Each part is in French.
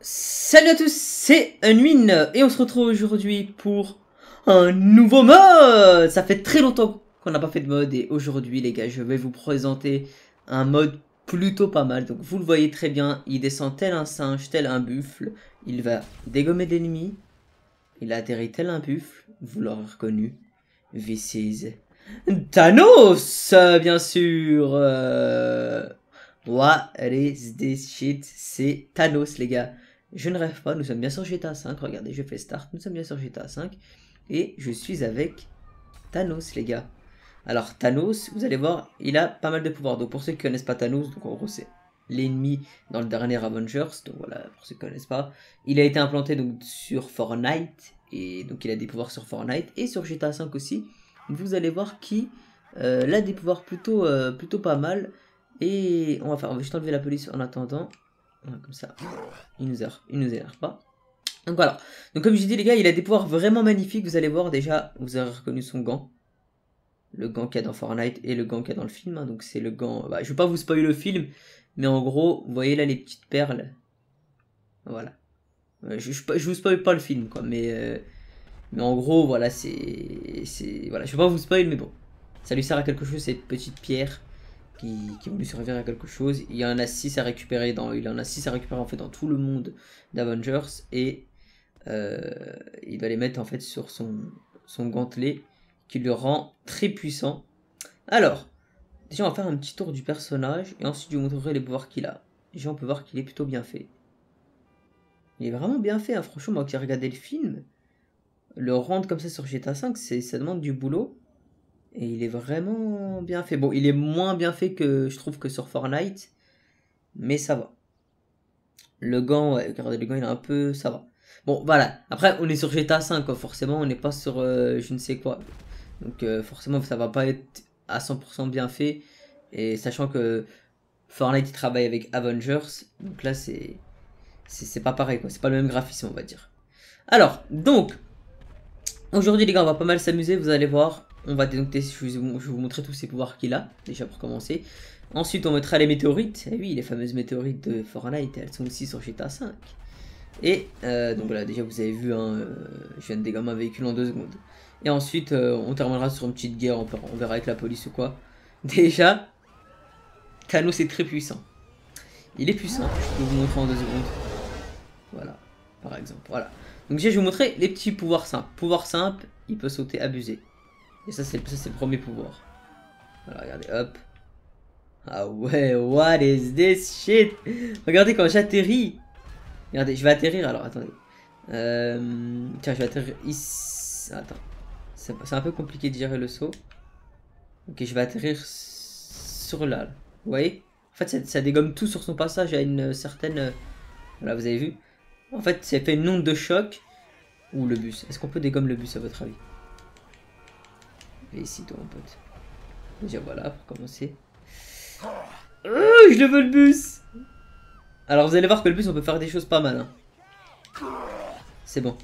Salut à tous, c'est Unwin et on se retrouve aujourd'hui pour un nouveau mode. Ça fait très longtemps qu'on n'a pas fait de mode et aujourd'hui les gars je vais vous présenter un mode plutôt pas mal. Donc vous le voyez très bien, il descend tel un singe, tel un buffle, il va dégommer d'ennemis, il atterrit tel un buffle, vous l'aurez reconnu, this is Thanos bien sûr. What is this shit? C'est Thanos les gars. Je ne rêve pas, nous sommes bien sur GTA 5, regardez, je fais start, nous sommes bien sur GTA 5, et je suis avec Thanos, les gars. Alors, Thanos, vous allez voir, il a pas mal de pouvoirs, donc pour ceux qui connaissent pas Thanos, donc en gros c'est l'ennemi dans le dernier Avengers, donc voilà, pour ceux qui connaissent pas, il a été implanté donc sur Fortnite, et donc il a des pouvoirs sur Fortnite, et sur GTA 5 aussi, vous allez voir qu'il a des pouvoirs plutôt pas mal, et on va juste enlever la police en attendant. Voilà, comme ça, il nous énerve pas. Donc voilà, donc comme je dis les gars, il a des pouvoirs vraiment magnifiques, vous allez voir déjà, vous avez reconnu son gant. Le gant qu'il y a dans Fortnite et le gant qu'il y a dans le film, hein. Donc c'est le gant, je vais pas vous spoiler le film, mais en gros, vous voyez là les petites perles. Voilà. Je vous spoil pas le film quoi, mais en gros, voilà, voilà, je vais pas vous spoil, mais bon. Ça lui sert à quelque chose cette petite pierre. Qui vont lui servir à quelque chose. Il y en a 6 à récupérer en fait dans tout le monde d'Avengers et il va les mettre en fait sur son gantelet qui le rend très puissant. Alors, déjà on va faire un petit tour du personnage et ensuite je vous montrerai les pouvoirs qu'il a. Déjà on peut voir qu'il est plutôt bien fait. Il est vraiment bien fait, hein. Franchement moi qui ai regardé le film, le rendre comme ça sur GTA 5, ça demande du boulot. Et il est vraiment bien fait. Bon, il est moins bien fait que je trouve que sur Fortnite. Mais ça va. Le gant, ouais, regardez, le gant, il est un peu... Ça va. Bon, voilà. Après, on est sur GTA 5, quoi. Forcément, on n'est pas sur je ne sais quoi. Donc, forcément, ça va pas être à 100% bien fait. Et sachant que Fortnite, il travaille avec Avengers. Donc là, c'est pas pareil, quoi. C'est pas le même graphisme, on va dire. Alors, donc... Aujourd'hui les gars on va pas mal s'amuser, vous allez voir. On va donc je vais vous montrer tous ces pouvoirs qu'il a, déjà pour commencer. Ensuite on mettra les météorites. Et oui, les fameuses météorites de Fortnite, elles sont aussi sur GTA 5. Et donc voilà, déjà vous avez vu, hein, je viens de dégommer un véhicule en 2 secondes. Et ensuite on terminera sur une petite guerre, on verra avec la police ou quoi. Déjà, Thanos est très puissant. Il est puissant, je vais vous montrer en 2 secondes. Voilà, par exemple, voilà. Donc déjà je vais vous montrer les petits pouvoirs simples. Pouvoir simple, il peut sauter abusé. Et ça c'est le premier pouvoir. Voilà, regardez, hop. Ah ouais, what is this shit? Regardez quand j'atterris. Regardez, je vais atterrir alors, attendez. Tiens, je vais atterrir ici. Attends. C'est un peu compliqué de gérer le saut. Ok, je vais atterrir sur là. Vous voyez? En fait, ça dégomme tout sur son passage à une certaine... Voilà, vous avez vu? En fait, ça fait une onde de choc. Ou le bus. Est-ce qu'on peut dégommer le bus à votre avis? Et ici, toi, mon pote. Déjà, voilà, pour commencer. Je le veux le bus! Alors, vous allez voir que le bus, on peut faire des choses pas mal. Hein. C'est bon.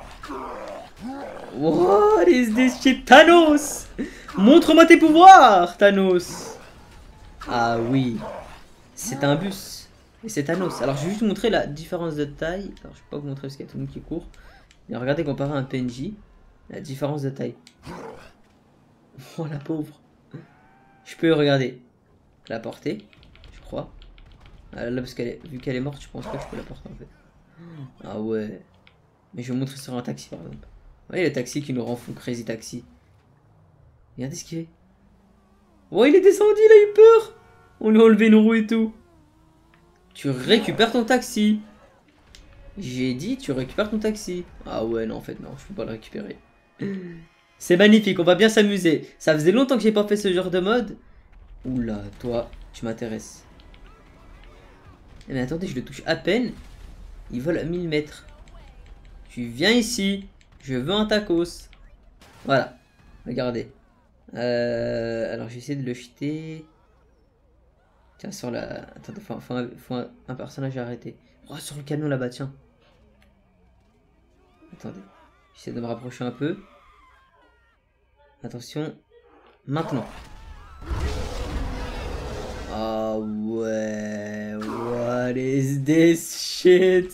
What is this shit? Thanos! Montre-moi tes pouvoirs, Thanos! Ah oui. C'est un bus. Et c'est Thanos. Alors, je vais juste vous montrer la différence de taille. Alors, je vais pas vous montrer parce qu'il y a tout le monde qui court. Mais regardez, comparé à un PNJ, la différence de taille. Oh, la pauvre. Je peux regarder. La porter, je crois. Là, parce vu qu'elle est morte, je pense pas que je peux la porter en fait. Ah ouais. Mais je vais vous montrer sur un taxi par exemple. Vous voyez le taxi qui nous rend fou, Crazy Taxi. Regardez ce qu'il fait. Oh, il est descendu, il a eu peur. On lui a enlevé une roue et tout. Tu récupères ton taxi. J'ai dit, tu récupères ton taxi. Ah ouais, non, en fait, non, je peux pas le récupérer. C'est magnifique, on va bien s'amuser. Ça faisait longtemps que j'ai pas fait ce genre de mode. Oula, toi, tu m'intéresses. Mais attendez, je le touche à peine. Il vole à 1000 mètres. Tu viens ici. Je veux un tacos. Voilà, regardez. Alors, j'ai essayé de le jeter. Tiens, sur la... Attendez, faut un personnage à arrêter. Oh, sur le camion là-bas, tiens. Attendez, j'essaie de me rapprocher un peu. Attention. Maintenant. Ah ouais. What is this shit?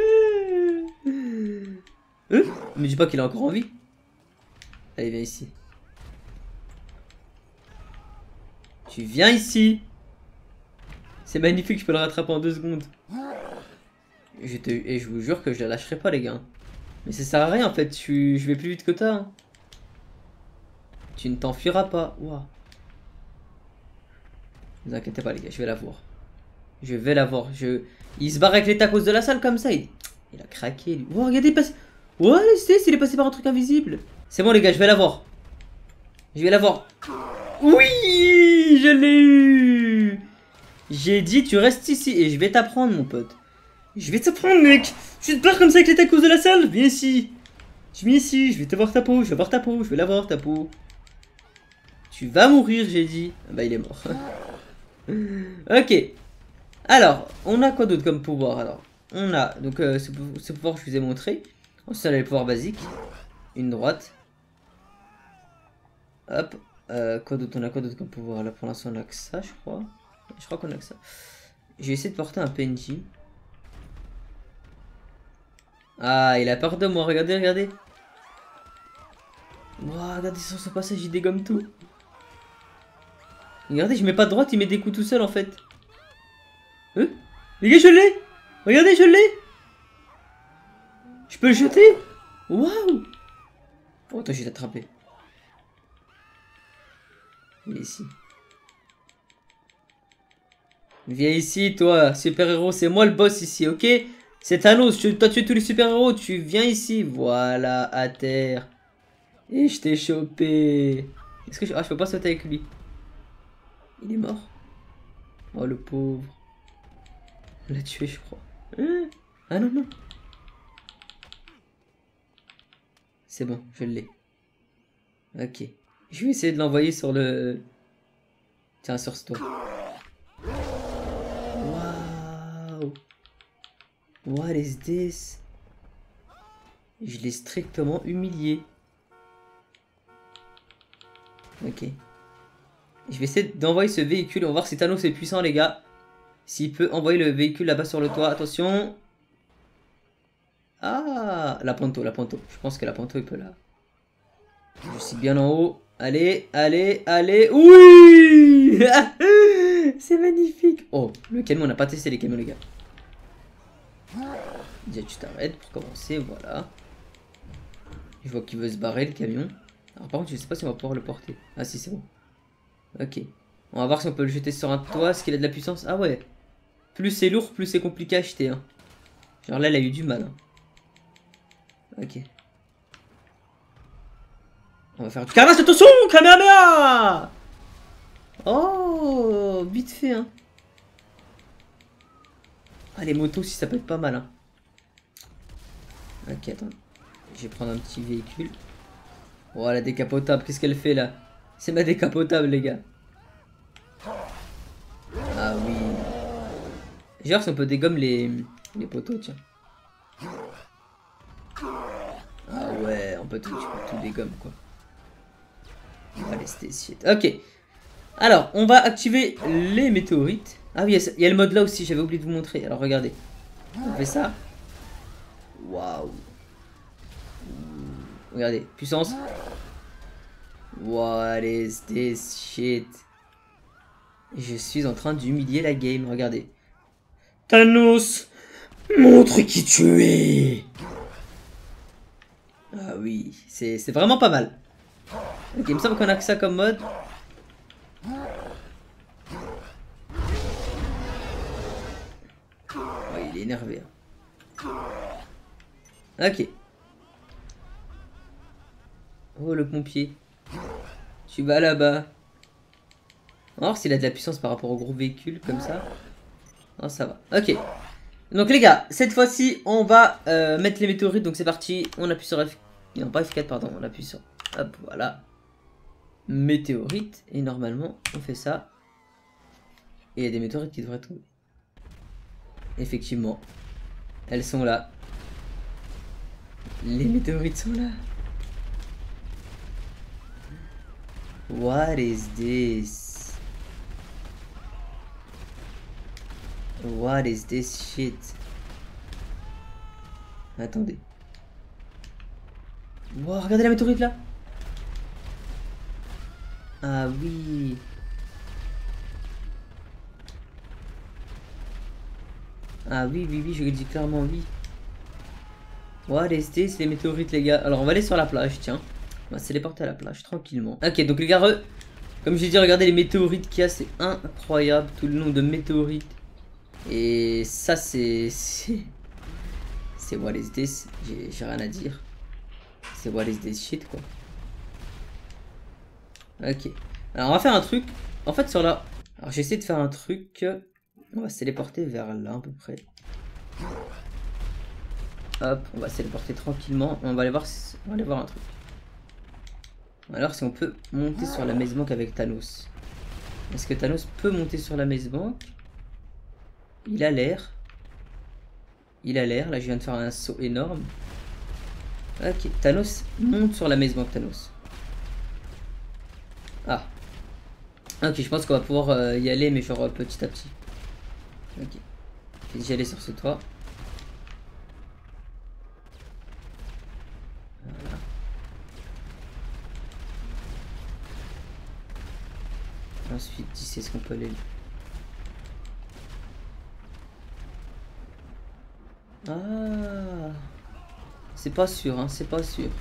Me dis pas qu'il est encore en vie. Allez, viens ici. Tu viens ici. C'est magnifique, je peux le rattraper en 2 secondes. Et je vous jure que je la lâcherai pas, les gars. Mais ça sert à rien en fait, je vais plus vite que toi. Hein. Tu ne t'enfuiras pas. Wow. Ne vous inquiétez pas, les gars, je vais la voir. Je vais la voir. Il se barre avec les tacos de la salle comme ça. Il a craqué, lui. Oh, regardez, il passe. Oh, il est passé par un truc invisible. C'est bon, les gars, je vais la voir. Je vais la voir. Oui, je l'ai eu. J'ai dit, tu restes ici et je vais t'apprendre, mon pote. Je vais t'apprendre, mec. Tu te barres comme ça avec les tacos de la salle. Viens ici. Je viens ici, je vais te voir ta peau. Je vais voir ta peau, je vais la voir, ta peau. Tu vas mourir, j'ai dit. Ah bah, il est mort. Ok. Alors, on a quoi d'autre comme pouvoir? Alors, on a donc ce pouvoir que je vous ai montré. Ensuite, on a les pouvoirs basiques. Une droite. Hop. Quoi d'autre? On a quoi d'autre comme pouvoir? Là, pour l'instant, on a que ça, je crois. Je crois qu'on a que ça. J'ai essayé de porter un PNJ. Ah, il a peur de moi. Regardez, regardez. Wow, regardez sur ce passage, il dégomme tout. Regardez, je mets pas de droite, il met des coups tout seul en fait. Les gars, je l'ai. Regardez, je l'ai. Je peux le jeter. Waouh. Oh, attends, j'ai attrapé. Il est ici. Viens ici, toi, super-héros. C'est moi le boss ici, ok? C'est Thanos. Toi, tu es tous les super-héros. Tu viens ici. Voilà, à terre. Et je t'ai chopé. Est-ce que je peux pas sauter avec lui? Il est mort. Oh, le pauvre. On l'a tué, je crois. Ah non, non. C'est bon, je l'ai. Ok. Je vais essayer de l'envoyer sur le... Tiens, sur ce toit. Waouh. What is this? Je l'ai strictement humilié. Ok. Je vais essayer d'envoyer ce véhicule. On va voir si Thanos est puissant, les gars. S'il peut envoyer le véhicule là-bas sur le toit. Attention. Ah, la Panto, la Panto. Je pense que la Panto, il peut là. Je suis bien en haut. Allez, allez, allez. Oui. C'est magnifique. Oh, le camion, on n'a pas testé les camions, les gars. Déjà, tu t'arrêtes pour commencer, voilà. Je vois qu'il veut se barrer, le camion. Alors, par contre, je sais pas si on va pouvoir le porter. Ah, si, c'est bon. Ok. On va voir si on peut le jeter sur un toit. Est-ce qu'il a de la puissance? Ah ouais. Plus c'est lourd, plus c'est compliqué à acheter. Hein. Genre là, il a eu du mal. Hein. Ok. On va faire du carnage, attention, Kamehameha. Oh, vite fait, hein. Ah, les motos, si ça peut être pas mal, hein. Ok, attends. Je vais prendre un petit véhicule. Oh, la décapotable, qu'est-ce qu'elle fait, là? C'est ma décapotable, les gars. Ah oui. Je vais voir si on peut dégommer les poteaux, tiens. Ah ouais, on peut tout dégommer, quoi. Allez, c'était shit. Ok. Alors, on va activer les météorites. Ah oui, il y a le mode là aussi, j'avais oublié de vous montrer. Alors, regardez. On fait ça. Waouh. Regardez, puissance. What is this shit? Je suis en train d'humilier la game, regardez. Thanos, montre qui tu es. Ah oui, c'est vraiment pas mal. Ok, il me semble qu'on a que ça comme mode. Oh, il est énervé. Ok. Oh, le pompier. Tu vas là-bas. On va voir s'il a de la puissance par rapport au gros véhicule comme ça. Non, ça va. Ok. Donc les gars, cette fois-ci, on va mettre les météorites. Donc c'est parti. On appuie sur F... Non, pas F4, pardon. On appuie sur... Hop, voilà. Météorites. Et normalement, on fait ça. Et il y a des météorites qui devraient tomber. Effectivement. Elles sont là. Les météorites sont là. What is this? What is this shit? Attendez. Wow, regardez la météorite là. Ah oui. Ah oui, oui, oui, je le dis clairement oui. What is this, les météorites les gars. Alors on va aller sur la plage, tiens. On va se téléporter à la plage tranquillement. Ok, donc les gars, comme j'ai dit, regardez les météorites qu'il y a, c'est incroyable. Tout le nombre de météorites. Et ça c'est what is this. J'ai rien à dire. C'est what is this shit quoi. Ok. Alors on va faire un truc. En fait sur la... Alors j'essaie de faire un truc. On va se téléporter vers là à peu près. Hop, on va se téléporter tranquillement. On va aller voir, on va aller voir un truc. Alors si on peut monter sur la Maze Bank avec Thanos. Est-ce que Thanos peut monter sur la Maze Bank? Il a l'air. Il a l'air. Là je viens de faire un saut énorme. Ok, Thanos monte sur la Maze Bank, Thanos. Ah. Ok, je pense qu'on va pouvoir y aller, mais genre petit à petit. Ok. Je vais déjà aller sur ce toit. Voilà. Ensuite, ici, est-ce qu'on peut aller? Ah. C'est pas sûr, hein, c'est pas sûr.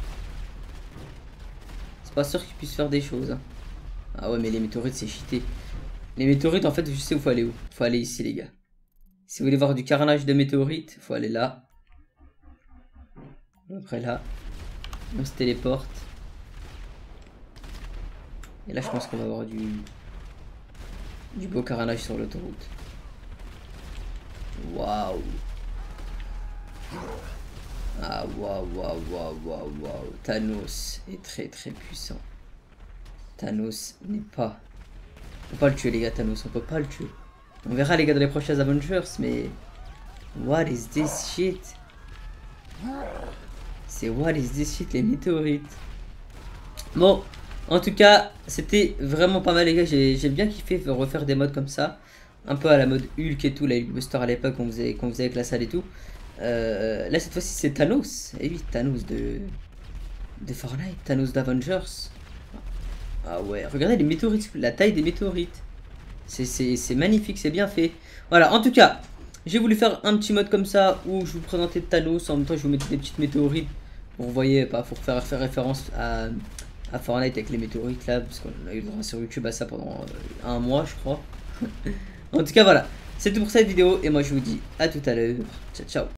C'est pas sûr qu'ils puissent faire des choses. Hein. Ah ouais, mais les météorites, c'est cheaté. Les météorites, en fait, je sais où faut aller où. Faut aller ici, les gars. Si vous voulez voir du carnage de météorites, faut aller là. Après là. On se téléporte. Et là, je pense qu'on va avoir du beau carnage sur l'autoroute. Waouh. Ah waouh, waouh, waouh, waouh, waouh. Thanos est très très puissant. Thanos n'est pas... On peut pas le tuer les gars, Thanos, on peut pas le tuer. On verra les gars dans les prochains Avengers, mais... What is this shit? C'est what is this shit, les météorites. Bon, en tout cas, c'était vraiment pas mal les gars, j'ai bien kiffé refaire des modes comme ça. Un peu à la mode Hulk et tout, la Hulkbuster à l'époque qu'on faisait avec la salle et tout. Là cette fois-ci c'est Thanos. Et oui, Thanos de Fortnite, Thanos d'Avengers. Ah ouais, regardez les météorites, la taille des météorites. C'est magnifique, c'est bien fait. Voilà, en tout cas, j'ai voulu faire un petit mode comme ça où je vous présentais Thanos. En même temps, je vous mettais des petites météorites. Vous voyez, pas pour faire référence à Fortnite avec les météorites là. Parce qu'on a eu le droit sur YouTube à ça pendant un mois, je crois. En tout cas, voilà. C'est tout pour cette vidéo. Et moi, je vous dis à tout à l'heure. Ciao, ciao.